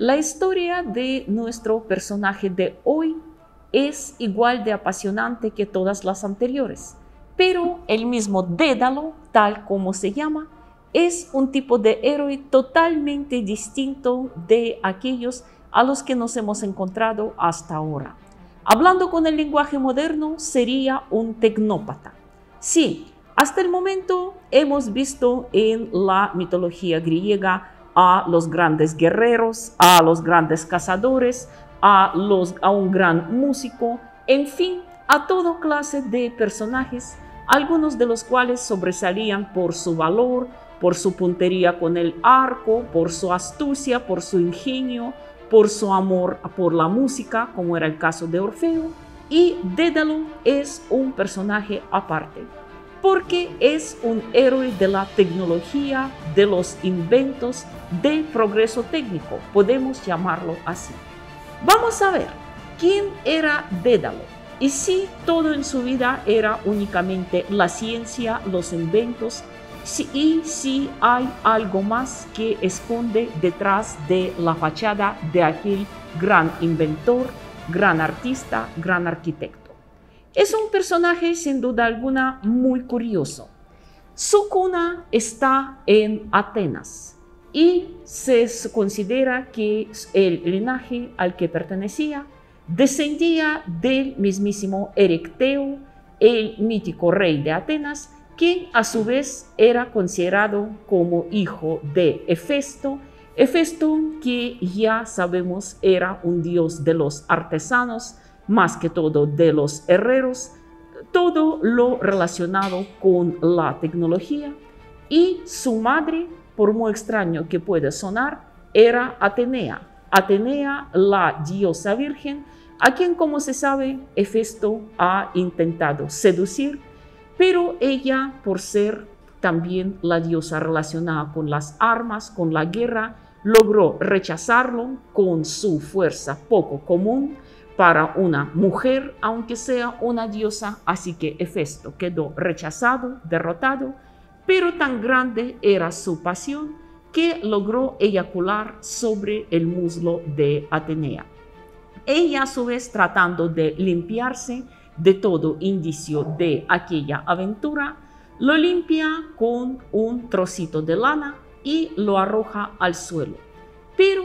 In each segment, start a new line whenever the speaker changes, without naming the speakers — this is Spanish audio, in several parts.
la historia de nuestro personaje de hoy es igual de apasionante que todas las anteriores, pero el mismo Dédalo, tal como se llama, es un tipo de héroe totalmente distinto de aquellos a los que nos hemos encontrado hasta ahora. Hablando con el lenguaje moderno, sería un tecnópata. Sí, hasta el momento hemos visto en la mitología griega a los grandes guerreros, a los grandes cazadores, a un gran músico, en fin, a toda clase de personajes, algunos de los cuales sobresalían por su valor, por su puntería con el arco, por su astucia, por su ingenio, por su amor por la música, como era el caso de Orfeo. Y Dédalo es un personaje aparte, porque es un héroe de la tecnología, de los inventos, del progreso técnico, podemos llamarlo así. Vamos a ver quién era Dédalo y si todo en su vida era únicamente la ciencia, los inventos, y si hay algo más que esconde detrás de la fachada de aquel gran inventor, gran artista, gran arquitecto. Es un personaje sin duda alguna muy curioso. Su cuna está en Atenas y se considera que el linaje al que pertenecía descendía del mismísimo Erecteo, el mítico rey de Atenas, que a su vez era considerado como hijo de Hefesto. Hefesto, que ya sabemos era un dios de los artesanos, más que todo de los herreros, todo lo relacionado con la tecnología. Y su madre, por muy extraño que pueda sonar, era Atenea. Atenea, la diosa virgen, a quien, como se sabe, Hefesto ha intentado seducir, pero ella, por ser también la diosa relacionada con las armas, con la guerra, logró rechazarlo con su fuerza poco común para una mujer, aunque sea una diosa. Así que Hefesto quedó rechazado, derrotado, pero tan grande era su pasión que logró eyacular sobre el muslo de Atenea. Ella, a su vez, tratando de limpiarse de todo indicio de aquella aventura, lo limpia con un trocito de lana y lo arroja al suelo. Pero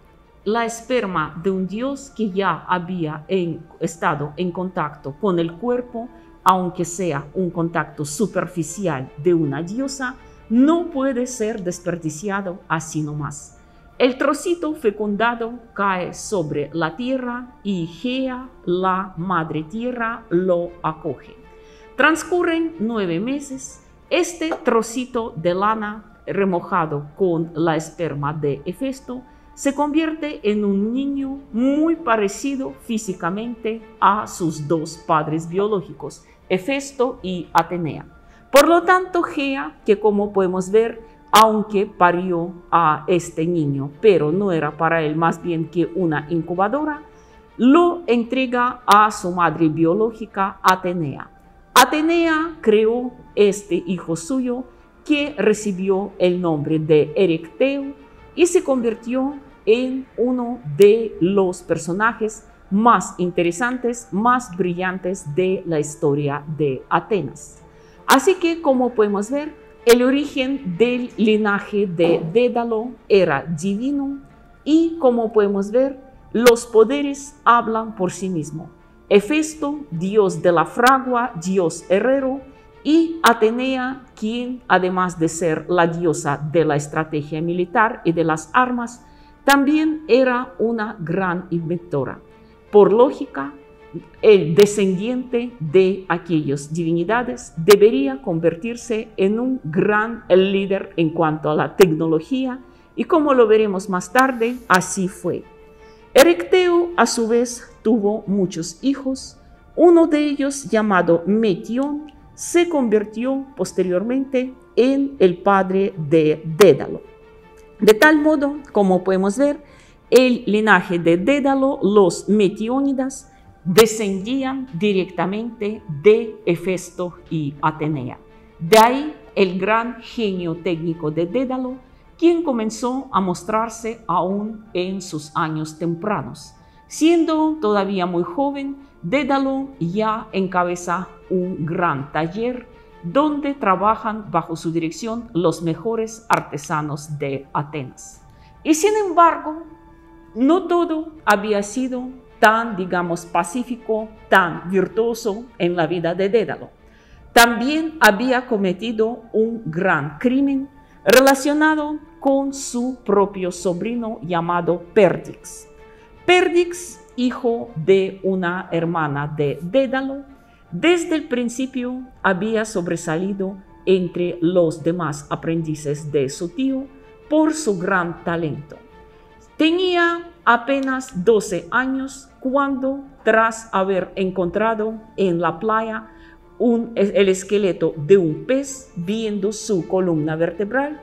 la esperma de un dios que ya había estado en contacto con el cuerpo, aunque sea un contacto superficial de una diosa, no puede ser desperdiciado así nomás. El trocito fecundado cae sobre la tierra y Gea, la madre tierra, lo acoge. Transcurren 9 meses. Este trocito de lana remojado con la esperma de Hefesto se convierte en un niño muy parecido físicamente a sus dos padres biológicos, Hefesto y Atenea. Por lo tanto, Gea, que como podemos ver, aunque parió a este niño, pero no era para él más bien que una incubadora, lo entrega a su madre biológica, Atenea. Atenea creó este hijo suyo, que recibió el nombre de Erecteo y se convirtió en uno de los personajes más interesantes, más brillantes de la historia de Atenas. Así que, como podemos ver, el origen del linaje de Dédalo era divino y, como podemos ver, los poderes hablan por sí mismos. Hefesto, dios de la fragua, dios herrero, y Atenea, quien, además de ser la diosa de la estrategia militar y de las armas, también era una gran inventora. Por lógica, el descendiente de aquellas divinidades debería convertirse en un gran líder en cuanto a la tecnología, y como lo veremos más tarde, así fue. Erecteo, a su vez, tuvo muchos hijos. Uno de ellos, llamado Metión, se convirtió posteriormente en el padre de Dédalo. De tal modo, como podemos ver, el linaje de Dédalo, los Metiónidas, descendían directamente de Hefesto y Atenea. De ahí el gran genio técnico de Dédalo, quien comenzó a mostrarse aún en sus años tempranos. Siendo todavía muy joven, Dédalo ya encabeza un gran taller donde trabajan bajo su dirección los mejores artesanos de Atenas. Y sin embargo, no todo había sido tan, digamos, pacífico, tan virtuoso en la vida de Dédalo. También había cometido un gran crimen relacionado con su propio sobrino llamado Pérdix. Pérdix, hijo de una hermana de Dédalo, desde el principio había sobresalido entre los demás aprendices de su tío por su gran talento. Tenía apenas 12 años cuando, tras haber encontrado en la playa el esqueleto de un pez viendo su columna vertebral,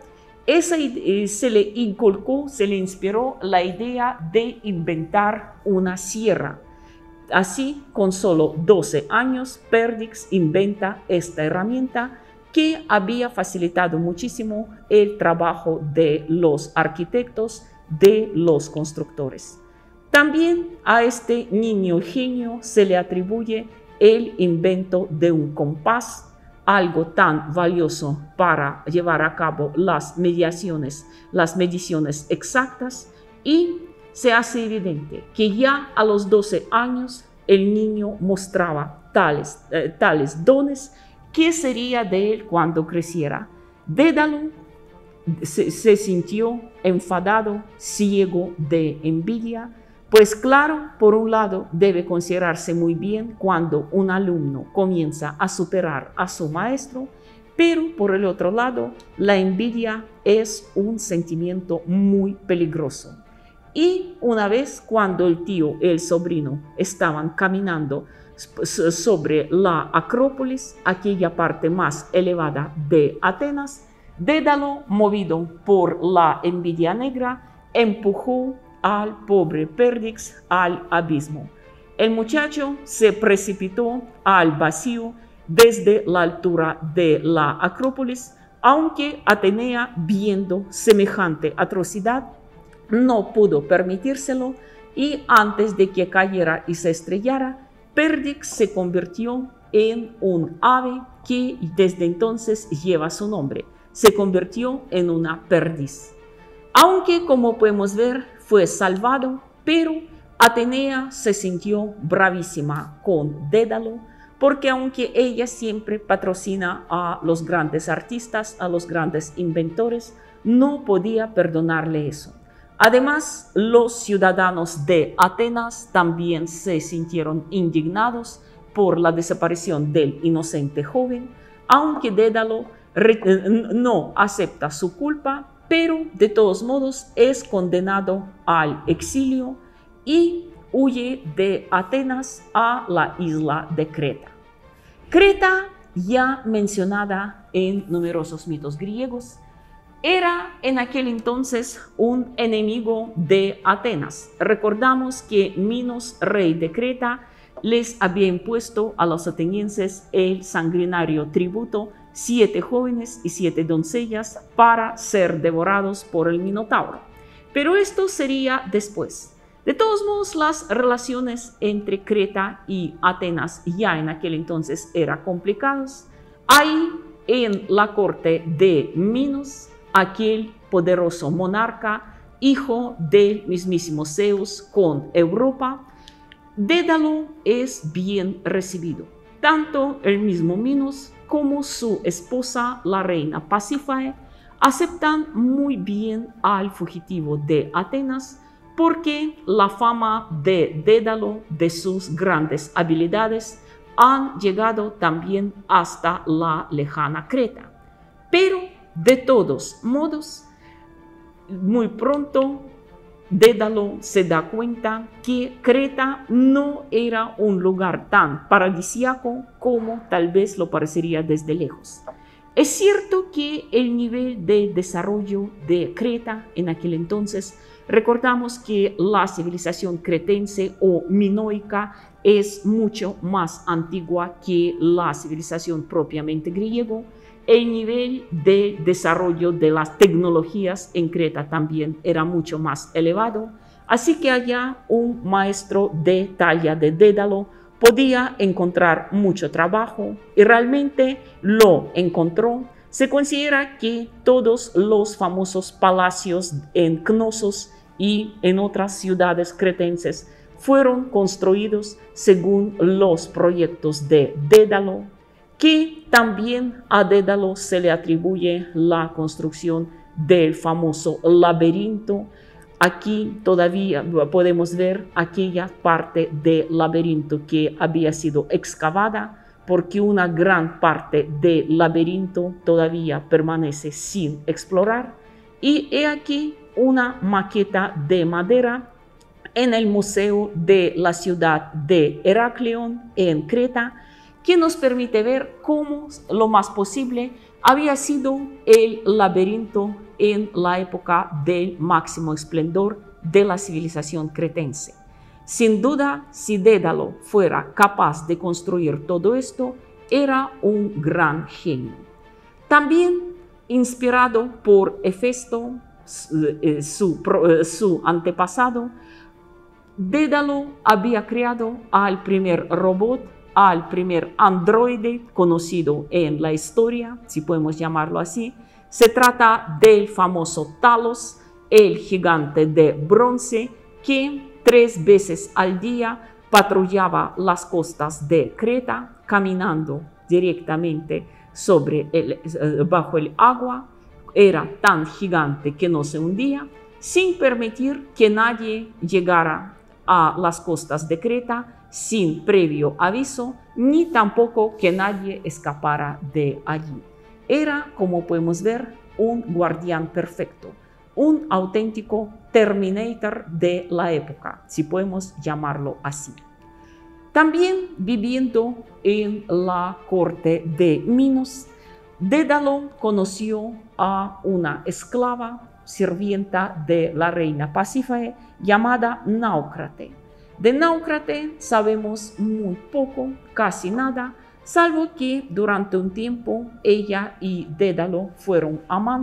se le inculcó, se le inspiró la idea de inventar una sierra. Así, con solo 12 años, Pérdix inventa esta herramienta que había facilitado muchísimo el trabajo de los arquitectos, de los constructores. También a este niño genio se le atribuye el invento de un compás, algo tan valioso para llevar a cabo las mediciones exactas, y se hace evidente que ya a los 12 años el niño mostraba tales dones. ¿Qué sería de él cuando creciera? Dédalo se sintió enfadado, ciego de envidia, pues claro, por un lado debe considerarse muy bien cuando un alumno comienza a superar a su maestro, pero por el otro lado, la envidia es un sentimiento muy peligroso. Y una vez cuando el tío y el sobrino estaban caminando sobre la Acrópolis, aquella parte más elevada de Atenas, Dédalo, movido por la envidia negra, empujó al pobre Pérdix al abismo. El muchacho se precipitó al vacío desde la altura de la Acrópolis, aunque Atenea, viendo semejante atrocidad, no pudo permitírselo, y antes de que cayera y se estrellara, Pérdix se convirtió en un ave que desde entonces lleva su nombre. Se convirtió en una perdiz. Aunque, como podemos ver, fue salvado, pero Atenea se sintió bravísima con Dédalo, porque aunque ella siempre patrocina a los grandes artistas, a los grandes inventores, no podía perdonarle eso. Además, los ciudadanos de Atenas también se sintieron indignados por la desaparición del inocente joven, aunque Dédalo no acepta su culpa, pero de todos modos es condenado al exilio y huye de Atenas a la isla de Creta. Creta, ya mencionada en numerosos mitos griegos, era en aquel entonces un enemigo de Atenas. Recordamos que Minos, rey de Creta, les había impuesto a los atenienses el sanguinario tributo, 7 jóvenes y 7 doncellas para ser devorados por el Minotauro. Pero esto sería después. De todos modos, las relaciones entre Creta y Atenas ya en aquel entonces eran complicadas. Ahí, en la corte de Minos, aquel poderoso monarca, hijo del mismísimo Zeus con Europa, Dédalo es bien recibido. Tanto el mismo Minos como su esposa, la reina Pasífae, aceptan muy bien al fugitivo de Atenas, porque la fama de Dédalo, de sus grandes habilidades, han llegado también hasta la lejana Creta. Pero, de todos modos, muy pronto Dédalo se da cuenta que Creta no era un lugar tan paradisíaco como tal vez lo parecería desde lejos. Es cierto que el nivel de desarrollo de Creta en aquel entonces, recordamos que la civilización cretense o minoica es mucho más antigua que la civilización propiamente griega, el nivel de desarrollo de las tecnologías en Creta también era mucho más elevado, así que allá un maestro de talla de Dédalo podía encontrar mucho trabajo y realmente lo encontró. Se considera que todos los famosos palacios en Knossos y en otras ciudades cretenses fueron construidos según los proyectos de Dédalo, que también a Dédalo se le atribuye la construcción del famoso laberinto. Aquí todavía podemos ver aquella parte del laberinto que había sido excavada, porque una gran parte del laberinto todavía permanece sin explorar. Y he aquí una maqueta de madera en el Museo de la ciudad de Heraklion, en Creta, que nos permite ver cómo lo más posible había sido el laberinto en la época del máximo esplendor de la civilización cretense. Sin duda, si Dédalo fuera capaz de construir todo esto, era un gran genio. También inspirado por Hefesto, su antepasado, Dédalo había creado al primer robot, al primer androide conocido en la historia, si podemos llamarlo así. Se trata del famoso Talos, el gigante de bronce que 3 veces al día patrullaba las costas de Creta, caminando directamente bajo el agua. Era tan gigante que no se hundía, sin permitir que nadie llegara a las costas de Creta sin previo aviso, ni tampoco que nadie escapara de allí. Era, como podemos ver, un guardián perfecto, un auténtico Terminator de la época, si podemos llamarlo así. También viviendo en la corte de Minos, Dédalo conoció a una esclava sirvienta de la reina Pasífae llamada Náucrate. De Náucrate sabemos muy poco, casi nada, salvo que durante un tiempo ella y Dédalo fueron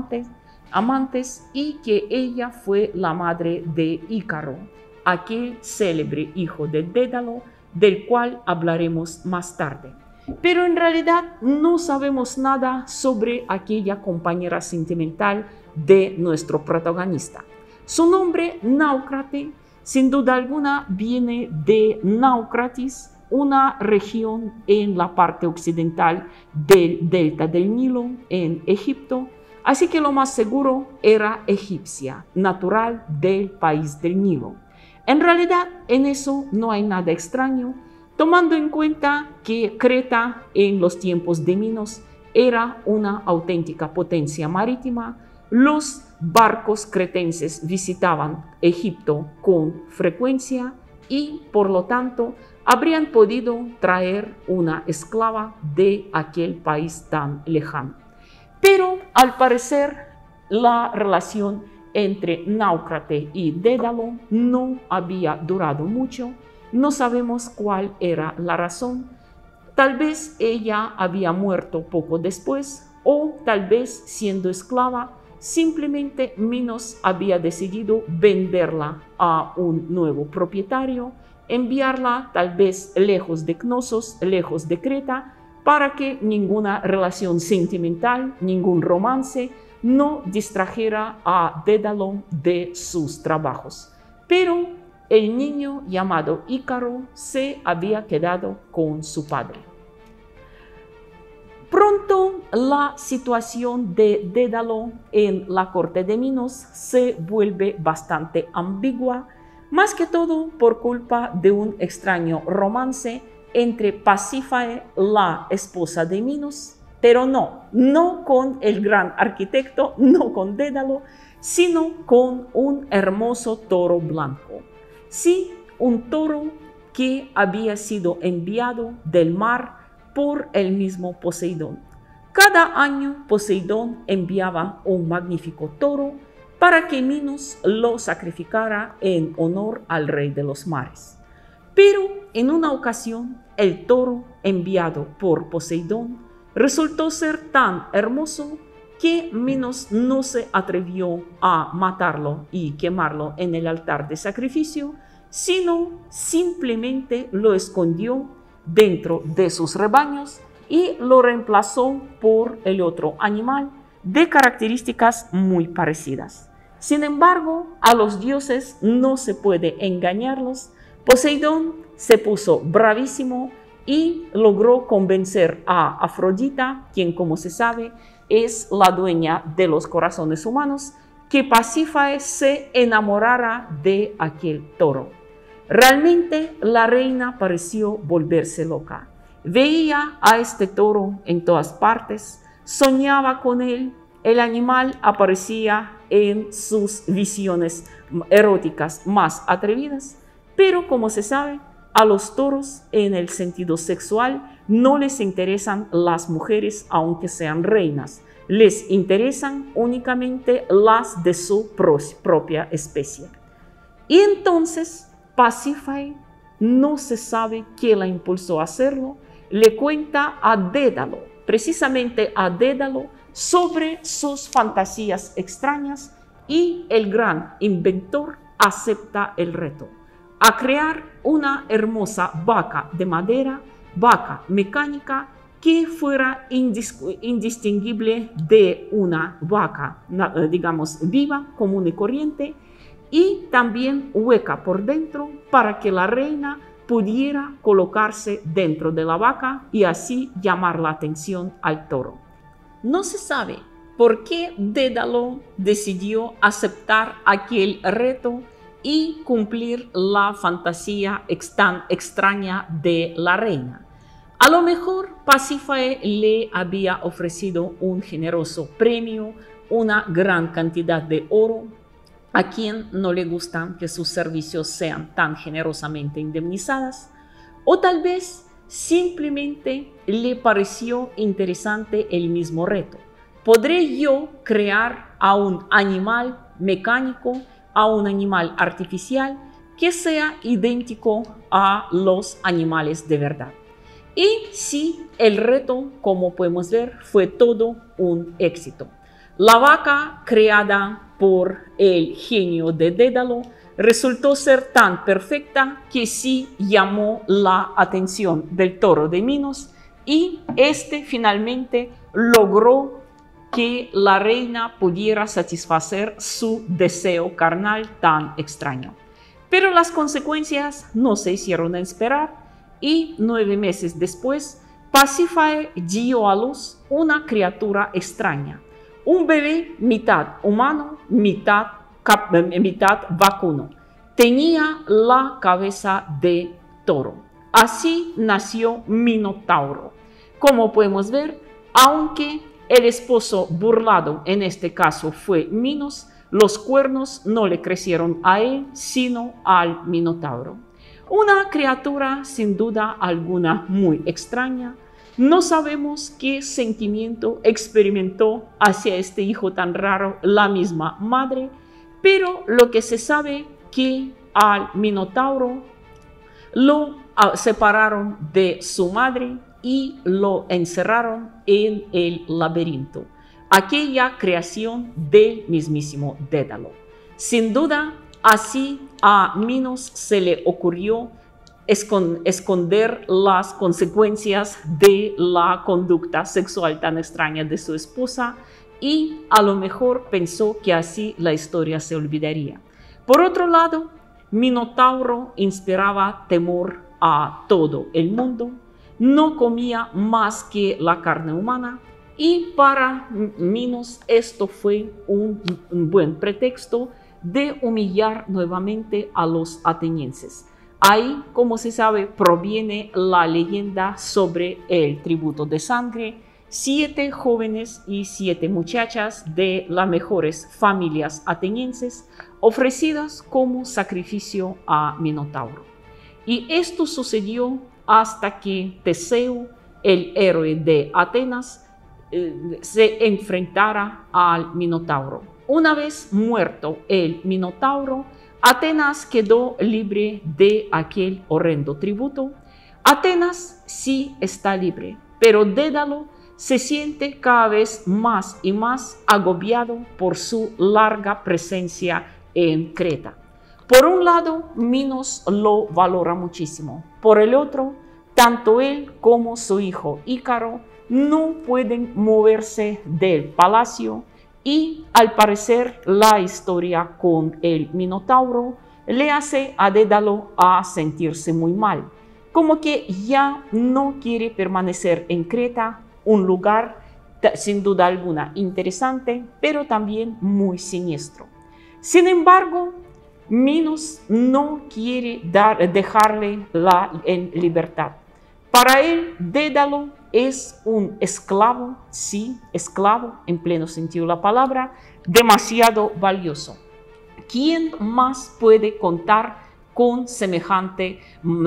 amantes y que ella fue la madre de Ícaro, aquel célebre hijo de Dédalo, del cual hablaremos más tarde. Pero en realidad no sabemos nada sobre aquella compañera sentimental de nuestro protagonista. Su nombre, Náucrate, sin duda alguna viene de Náucratis, una región en la parte occidental del delta del Nilo, en Egipto, así que lo más seguro era egipcia, natural del país del Nilo. En realidad, en eso no hay nada extraño, tomando en cuenta que Creta en los tiempos de Minos era una auténtica potencia marítima. Los barcos cretenses visitaban Egipto con frecuencia y, por lo tanto, habrían podido traer una esclava de aquel país tan lejano. Pero, al parecer, la relación entre Náucrate y Dédalo no había durado mucho. No sabemos cuál era la razón. Tal vez ella había muerto poco después, o tal vez, siendo esclava, simplemente Minos había decidido venderla a un nuevo propietario, enviarla tal vez lejos de Knossos, lejos de Creta, para que ninguna relación sentimental, ningún romance, no distrajera a Dédalo de sus trabajos. Pero el niño llamado Ícaro se había quedado con su padre. Pronto la situación de Dédalo en la corte de Minos se vuelve bastante ambigua, más que todo por culpa de un extraño romance entre Pasífae, la esposa de Minos, pero no con el gran arquitecto, no con Dédalo, sino con un hermoso toro blanco. Sí, un toro que había sido enviado del mar por el mismo Poseidón. Cada año Poseidón enviaba un magnífico toro para que Minos lo sacrificara en honor al rey de los mares. Pero en una ocasión el toro enviado por Poseidón resultó ser tan hermoso que Minos no se atrevió a matarlo y quemarlo en el altar de sacrificio, sino simplemente lo escondió dentro de sus rebaños y lo reemplazó por el otro animal de características muy parecidas. Sin embargo, a los dioses no se puede engañarlos. Poseidón se puso bravísimo y logró convencer a Afrodita, quien, como se sabe, es la dueña de los corazones humanos, que Pasífae se enamorara de aquel toro. Realmente la reina pareció volverse loca. Veía a este toro en todas partes, soñaba con él, el animal aparecía en sus visiones eróticas más atrevidas, pero como se sabe, a los toros en el sentido sexual no les interesan las mujeres aunque sean reinas, les interesan únicamente las de su propia especie. Y entonces Pasífae, no se sabe qué la impulsó a hacerlo, le cuenta a Dédalo, precisamente a Dédalo, sobre sus fantasías extrañas, y el gran inventor acepta el reto, a crear una hermosa vaca de madera, vaca mecánica, que fuera indistinguible de una vaca, digamos, viva, común y corriente, y también hueca por dentro para que la reina pudiera colocarse dentro de la vaca y así llamar la atención al toro. No se sabe por qué Dédalo decidió aceptar aquel reto y cumplir la fantasía tan extraña de la reina. A lo mejor Pasífae le había ofrecido un generoso premio, una gran cantidad de oro. ¿A quien no le gustan que sus servicios sean tan generosamente indemnizadas? O tal vez simplemente le pareció interesante el mismo reto. ¿Podré yo crear a un animal mecánico, a un animal artificial que sea idéntico a los animales de verdad? Y sí, el reto, como podemos ver, fue todo un éxito. La vaca creada por el genio de Dédalo resultó ser tan perfecta que sí llamó la atención del toro de Minos, y este finalmente logró que la reina pudiera satisfacer su deseo carnal tan extraño. Pero las consecuencias no se hicieron esperar, y 9 meses después Pasífae dio a luz una criatura extraña, un bebé mitad humano, mitad vacuno. Tenía la cabeza de toro. Así nació Minotauro. Como podemos ver, aunque el esposo burlado en este caso fue Minos, los cuernos no le crecieron a él, sino al Minotauro. Una criatura sin duda alguna muy extraña. No sabemos qué sentimiento experimentó hacia este hijo tan raro la misma madre, pero lo que se sabe que al Minotauro lo separaron de su madre y lo encerraron en el laberinto, aquella creación del mismísimo Dédalo. Sin duda, así a Minos se le ocurrió esconder las consecuencias de la conducta sexual tan extraña de su esposa, y a lo mejor pensó que así la historia se olvidaría. Por otro lado, Minotauro inspiraba temor a todo el mundo, no comía más que la carne humana, y para Minos esto fue un buen pretexto de humillar nuevamente a los atenienses. Ahí, como se sabe, proviene la leyenda sobre el tributo de sangre. 7 jóvenes y 7 muchachas de las mejores familias atenienses ofrecidas como sacrificio a Minotauro. Y esto sucedió hasta que Teseo, el héroe de Atenas, se enfrentara al Minotauro. Una vez muerto el Minotauro, Atenas quedó libre de aquel horrendo tributo. Atenas sí está libre, pero Dédalo se siente cada vez más y más agobiado por su larga presencia en Creta. Por un lado, Minos lo valora muchísimo. Por el otro, tanto él como su hijo Ícaro no pueden moverse del palacio y, al parecer, la historia con el Minotauro le hace a Dédalo a sentirse muy mal, como que ya no quiere permanecer en Creta, un lugar sin duda alguna interesante, pero también muy siniestro. Sin embargo, Minos no quiere dejarle en libertad. Para él, Dédalo es un esclavo, sí, esclavo en pleno sentido de la palabra, demasiado valioso. ¿Quién más puede contar con semejante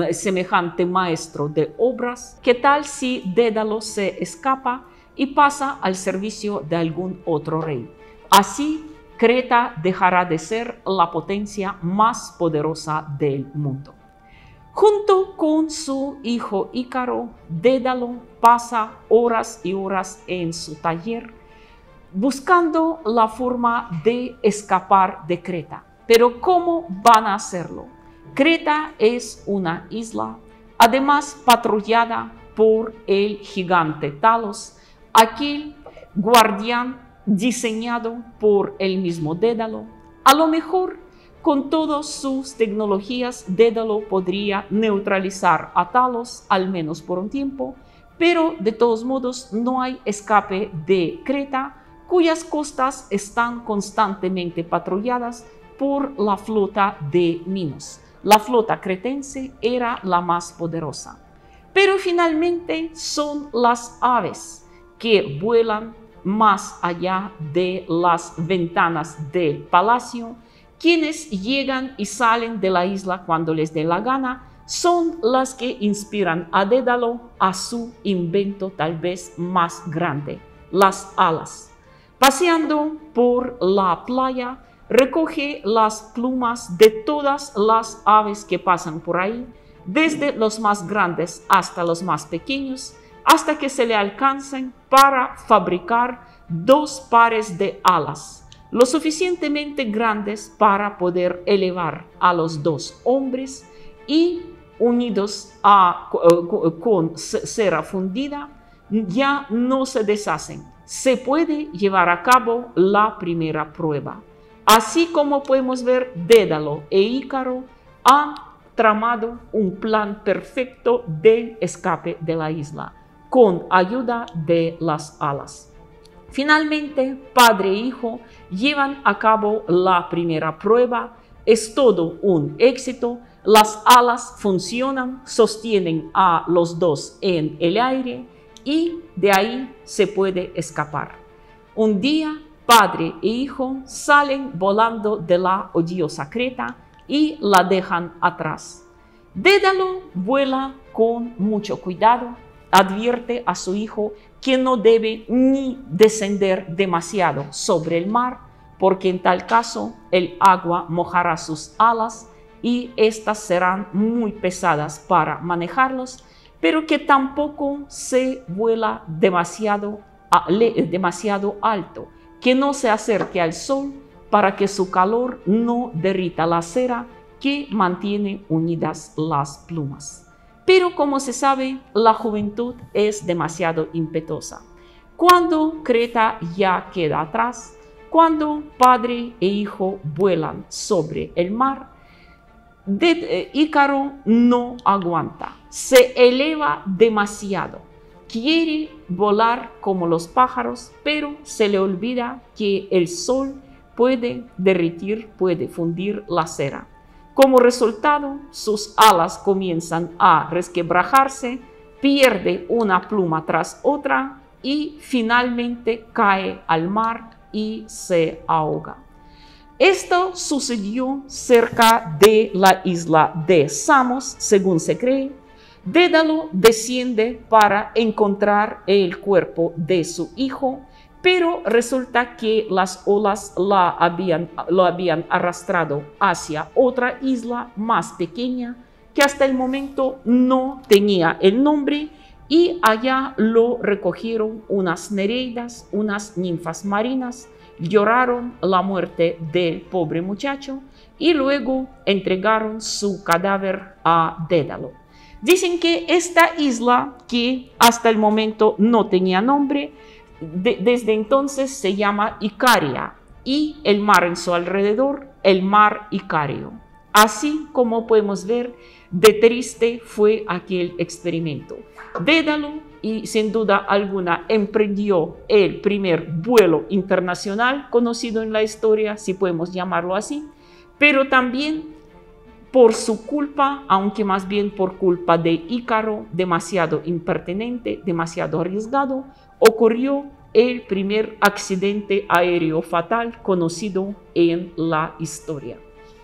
maestro de obras? ¿Qué tal si Dédalo se escapa y pasa al servicio de algún otro rey? Así, Creta dejará de ser la potencia más poderosa del mundo. Junto con su hijo Ícaro, Dédalo pasa horas y horas en su taller buscando la forma de escapar de Creta. Pero ¿cómo van a hacerlo? Creta es una isla, además patrullada por el gigante Talos, aquel guardián diseñado por el mismo Dédalo. A lo mejor, con todas sus tecnologías, Dédalo podría neutralizar a Talos, al menos por un tiempo, pero de todos modos no hay escape de Creta, cuyas costas están constantemente patrulladas por la flota de Minos. La flota cretense era la más poderosa. Pero finalmente son las aves que vuelan más allá de las ventanas del palacio, quienes llegan y salen de la isla cuando les dé la gana, son las que inspiran a Dédalo a su invento tal vez más grande, las alas. Paseando por la playa, recoge las plumas de todas las aves que pasan por ahí, desde los más grandes hasta los más pequeños, hasta que se le alcancen para fabricar 2 pares de alas, lo suficientemente grandes para poder elevar a los 2 hombres y, unidos con cera fundida, ya no se deshacen. Se puede llevar a cabo la primera prueba. Así como podemos ver, Dédalo e Ícaro han tramado un plan perfecto de escape de la isla, con ayuda de las alas. Finalmente, padre e hijo llevan a cabo la primera prueba. Es todo un éxito. Las alas funcionan, sostienen a los 2 en el aire y de ahí se puede escapar. Un día, padre e hijo salen volando de la odiosa Creta y la dejan atrás. Dédalo vuela con mucho cuidado, advierte a su hijo que no debe ni descender demasiado sobre el mar, porque en tal caso el agua mojará sus alas y éstas serán muy pesadas para manejarlos, pero que tampoco se vuela demasiado alto, que no se acerque al sol para que su calor no derrita la cera que mantiene unidas las plumas. Pero como se sabe, la juventud es demasiado impetuosa. Cuando Creta ya queda atrás, cuando padre e hijo vuelan sobre el mar, Ícaro no aguanta, se eleva demasiado, quiere volar como los pájaros, pero se le olvida que el sol puede derretir, puede fundir la cera. Como resultado, sus alas comienzan a resquebrajarse, pierde una pluma tras otra y finalmente cae al mar y se ahoga. Esto sucedió cerca de la isla de Samos, según se cree. Dédalo desciende para encontrar el cuerpo de su hijo, pero resulta que las olas lo habían arrastrado hacia otra isla más pequeña que hasta el momento no tenía el nombre y allá lo recogieron unas nereidas, unas ninfas marinas, lloraron la muerte del pobre muchacho y luego entregaron su cadáver a Dédalo. Dicen que esta isla, que hasta el momento no tenía nombre, desde entonces se llama Icaria, y el mar en su alrededor, el mar Icario. Así como podemos ver, de triste fue aquel experimento. Dédalo, y sin duda alguna, emprendió el primer vuelo internacional conocido en la historia, si podemos llamarlo así, pero también por su culpa, aunque más bien por culpa de Ícaro, demasiado impertinente, demasiado arriesgado, ocurrió el primer accidente aéreo fatal conocido en la historia.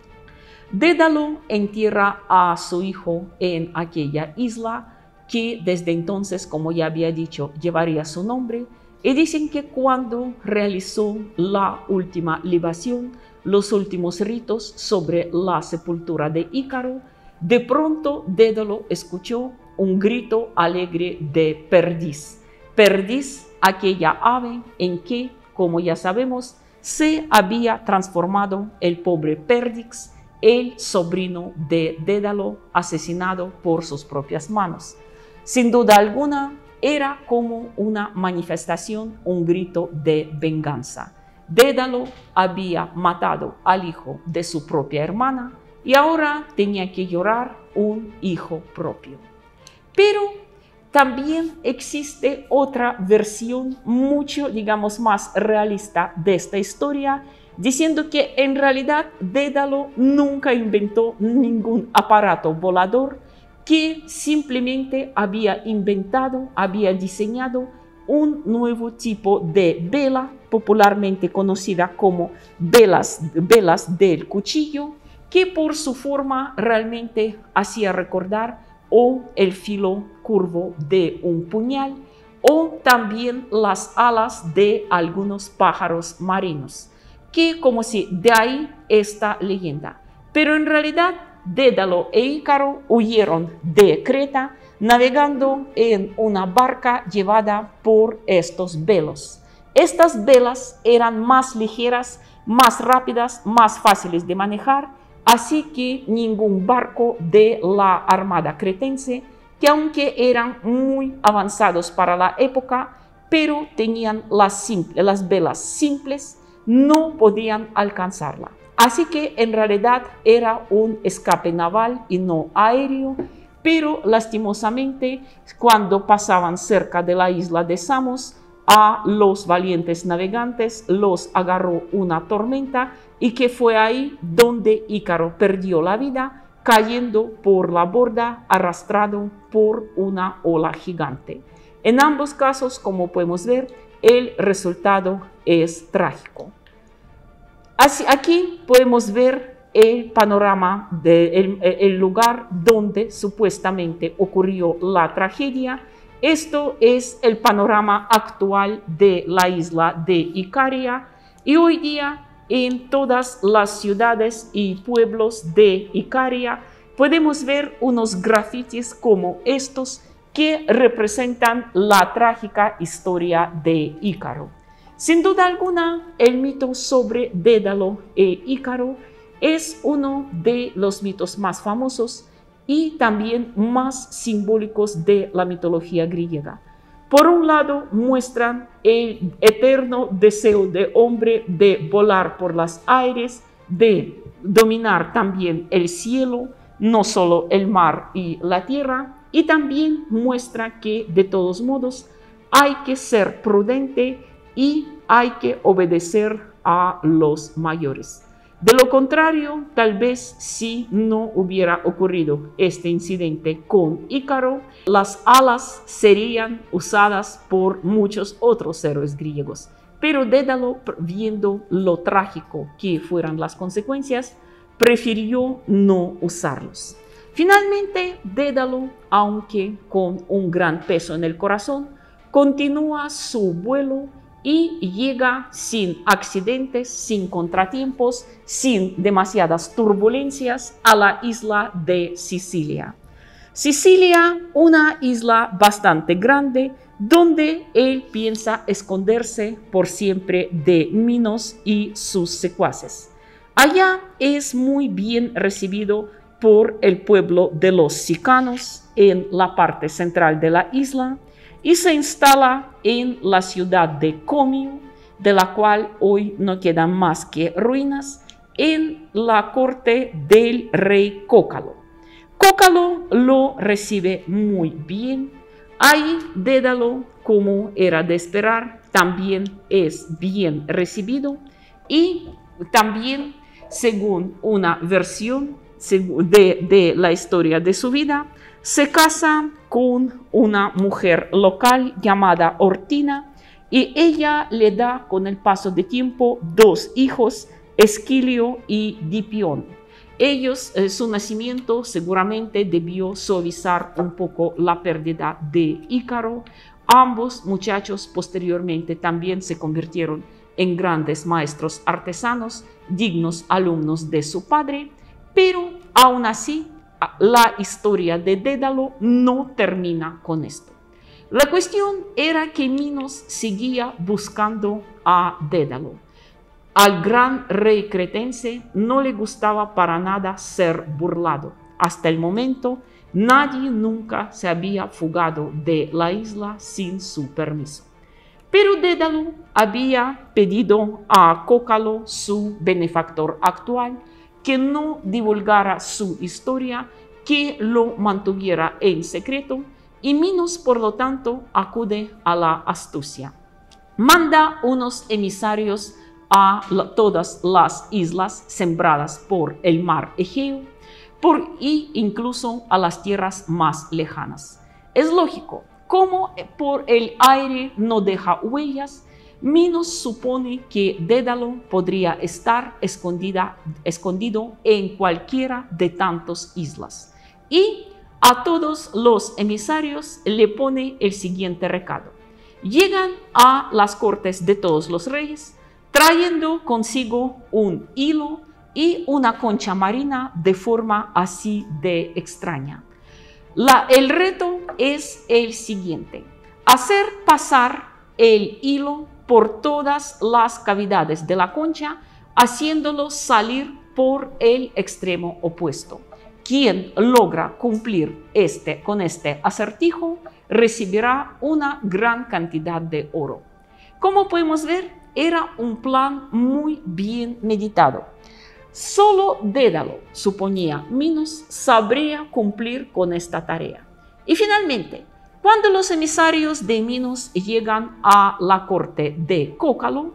Dédalo entierra a su hijo en aquella isla que desde entonces, como ya había dicho, llevaría su nombre, y dicen que cuando realizó la última libación, los últimos ritos sobre la sepultura de Ícaro, de pronto Dédalo escuchó un grito alegre de perdiz. Perdiz, aquella ave en que, como ya sabemos, se había transformado el pobre Perdix, el sobrino de Dédalo, asesinado por sus propias manos. Sin duda alguna, era como una manifestación, un grito de venganza. Dédalo había matado al hijo de su propia hermana y ahora tenía que llorar un hijo propio. Pero también existe otra versión mucho, digamos, más realista de esta historia, diciendo que en realidad Dédalo nunca inventó ningún aparato volador, que simplemente había inventado, había diseñado un nuevo tipo de vela, popularmente conocida como velas del cuchillo, que por su forma realmente hacía recordar o el filo curvo de un puñal o también las alas de algunos pájaros marinos, que como si de ahí esta leyenda. Pero en realidad Dédalo e Ícaro huyeron de Creta navegando en una barca llevada por estos velos. Estas velas eran más ligeras, más rápidas, más fáciles de manejar, así que ningún barco de la armada cretense, que aunque eran muy avanzados para la época, pero tenían las velas simples, no podían alcanzarla. Así que en realidad era un escape naval y no aéreo, pero lastimosamente cuando pasaban cerca de la isla de Samos, a los valientes navegantes los agarró una tormenta y que fue ahí donde Ícaro perdió la vida, cayendo por la borda arrastrado por una ola gigante. En ambos casos, como podemos ver, el resultado es trágico. Aquí podemos ver el panorama del lugar donde supuestamente ocurrió la tragedia. Esto es el panorama actual de la isla de Icaria y hoy día en todas las ciudades y pueblos de Icaria podemos ver unos grafitis como estos que representan la trágica historia de Ícaro. Sin duda alguna, el mito sobre Dédalo e Ícaro es uno de los mitos más famosos y también más simbólicos de la mitología griega. Por un lado, muestran el eterno deseo del hombre de volar por los aires, de dominar también el cielo, no solo el mar y la tierra, y también muestra que de todos modos hay que ser prudente y hay que obedecer a los mayores. De lo contrario, tal vez si no hubiera ocurrido este incidente con Ícaro, las alas serían usadas por muchos otros héroes griegos. Pero Dédalo, viendo lo trágico que fueran las consecuencias, prefirió no usarlos. Finalmente, Dédalo, aunque con un gran peso en el corazón, continúa su vuelo y llega sin accidentes, sin contratiempos, sin demasiadas turbulencias a la isla de Sicilia. Sicilia, una isla bastante grande, donde él piensa esconderse por siempre de Minos y sus secuaces. Allá es muy bien recibido por el pueblo de los sicanos en la parte central de la isla y se instala en la ciudad de Comio, de la cual hoy no quedan más que ruinas, en la corte del rey Cócalo. Cócalo lo recibe muy bien. Ahí Dédalo, como era de esperar, también es bien recibido y también, según una versión de la historia de su vida, se casa con una mujer local llamada Ortina y ella le da con el paso de tiempo 2 hijos, Esquilio y Dipión. Su nacimiento seguramente debió suavizar un poco la pérdida de Ícaro. Ambos muchachos posteriormente también se convirtieron en grandes maestros artesanos, dignos alumnos de su padre, pero aún así la historia de Dédalo no termina con esto. La cuestión era que Minos seguía buscando a Dédalo. Al gran rey cretense no le gustaba para nada ser burlado. Hasta el momento, nadie nunca se había fugado de la isla sin su permiso. Pero Dédalo había pedido a Cócalo, su benefactor actual, que no divulgara su historia, que lo mantuviera en secreto, y Minos, por lo tanto, acude a la astucia. Manda unos emisarios a todas las islas sembradas por el mar Egeo y incluso a las tierras más lejanas. Es lógico, como por el aire no deja huellas, Minos supone que Dédalo podría estar escondido en cualquiera de tantas islas. Y a todos los emisarios le pone el siguiente recado. Llegan a las cortes de todos los reyes, trayendo consigo un hilo y una concha marina de forma así de extraña. El reto es el siguiente: hacer pasar el hilo por todas las cavidades de la concha, haciéndolo salir por el extremo opuesto. Quien logra cumplir con este acertijo recibirá una gran cantidad de oro. Como podemos ver, era un plan muy bien meditado. Solo Dédalo, suponía Minos, sabría cumplir con esta tarea. Y finalmente, cuando los emisarios de Minos llegan a la corte de Cócalo,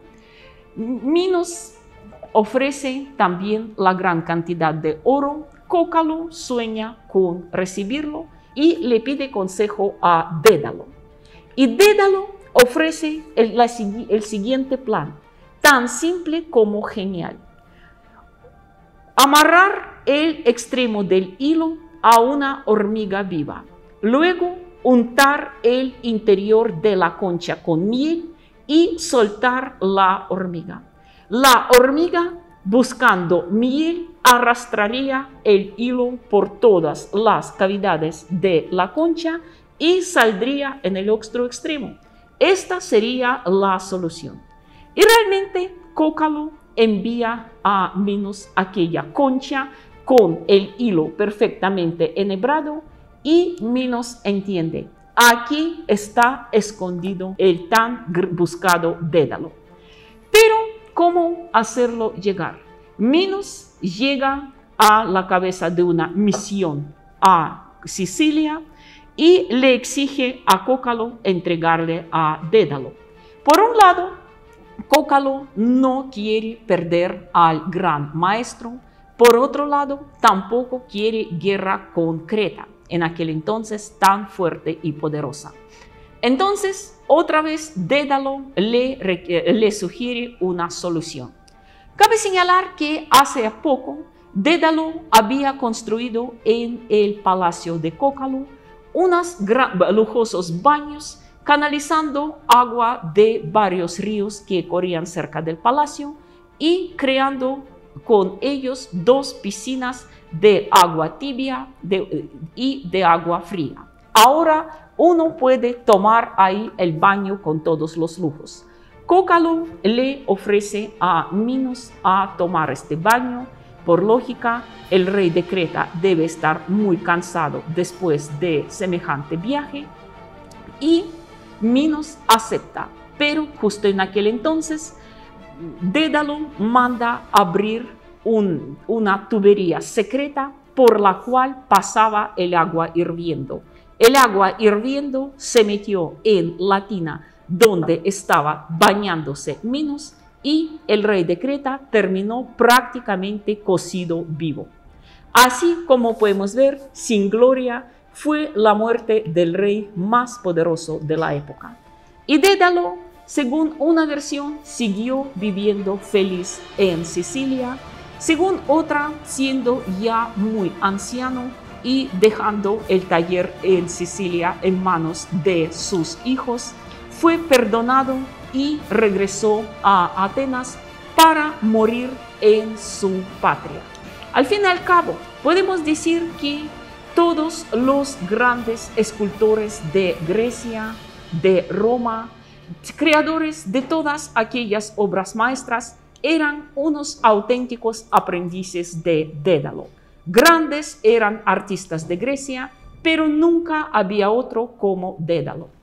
Minos ofrece también la gran cantidad de oro. Cócalo sueña con recibirlo y le pide consejo a Dédalo. Y Dédalo ofrece el siguiente plan, tan simple como genial. Amarrar el extremo del hilo a una hormiga viva. Luego, untar el interior de la concha con miel y soltar la hormiga. La hormiga, buscando miel, arrastraría el hilo por todas las cavidades de la concha y saldría en el otro extremo. Esta sería la solución. Y realmente Cócalo envía a Minos aquella concha con el hilo perfectamente enhebrado y Minos entiende: aquí está escondido el tan buscado Dédalo. Pero, ¿cómo hacerlo llegar? Minos llega a la cabeza de una misión a Sicilia y le exige a Cócalo entregarle a Dédalo. Por un lado, Cócalo no quiere perder al gran maestro. Por otro lado, tampoco quiere guerra con Creta, en aquel entonces tan fuerte y poderosa. Entonces, otra vez, Dédalo le sugiere una solución. Cabe señalar que hace poco Dédalo había construido en el palacio de Cócalo unos lujosos baños canalizando agua de varios ríos que corrían cerca del palacio y creando con ellos 2 piscinas de agua tibia y de agua fría. Ahora uno puede tomar ahí el baño con todos los lujos. Cócalo le ofrece a Minos a tomar este baño. Por lógica, el rey de Creta debe estar muy cansado después de semejante viaje y Minos acepta. Pero justo en aquel entonces, Dédalo manda abrir una tubería secreta por la cual pasaba el agua hirviendo. El agua hirviendo se metió en la tina donde estaba bañándose Minos y el rey de Creta terminó prácticamente cocido vivo. Así como podemos ver, sin gloria fue la muerte del rey más poderoso de la época. Y Dédalo, según una versión, siguió viviendo feliz en Sicilia, según otra, siendo ya muy anciano y dejando el taller en Sicilia en manos de sus hijos, fue perdonado y regresó a Atenas para morir en su patria. Al fin y al cabo, podemos decir que todos los grandes escultores de Grecia, de Roma, creadores de todas aquellas obras maestras, eran unos auténticos aprendices de Dédalo. Grandes eran artistas de Grecia, pero nunca había otro como Dédalo.